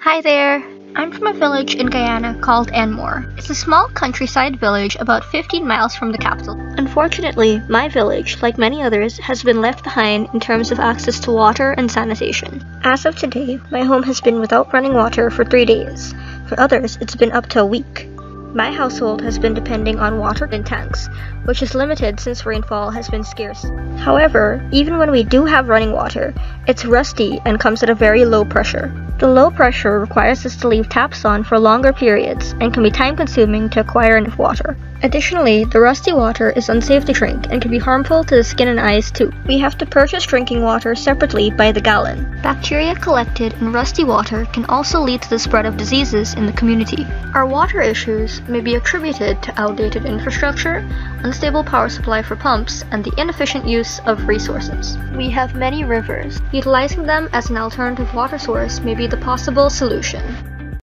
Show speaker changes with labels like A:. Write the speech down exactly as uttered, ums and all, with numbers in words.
A: Hi there! I'm from a village in Guyana called Anmore. It's a small countryside village about fifteen miles from the capital. Unfortunately, my village, like many others, has been left behind in terms of access to water and sanitation. As of today, my home has been without running water for three days. For others, it's been up to a week. My household has been depending on water in tanks, which is limited since rainfall has been scarce. However, even when we do have running water, it's rusty and comes at a very low pressure. The low pressure requires us to leave taps on for longer periods and can be time-consuming to acquire enough water. Additionally, the rusty water is unsafe to drink and can be harmful to the skin and eyes too. We have to purchase drinking water separately by the gallon. Bacteria collected in rusty water can also lead to the spread of diseases in the community. Our water issues may be attributed to outdated infrastructure, unstable power supply for pumps, and the inefficient use of resources. We have many rivers. Utilizing them as an alternative water source may be the possible solution.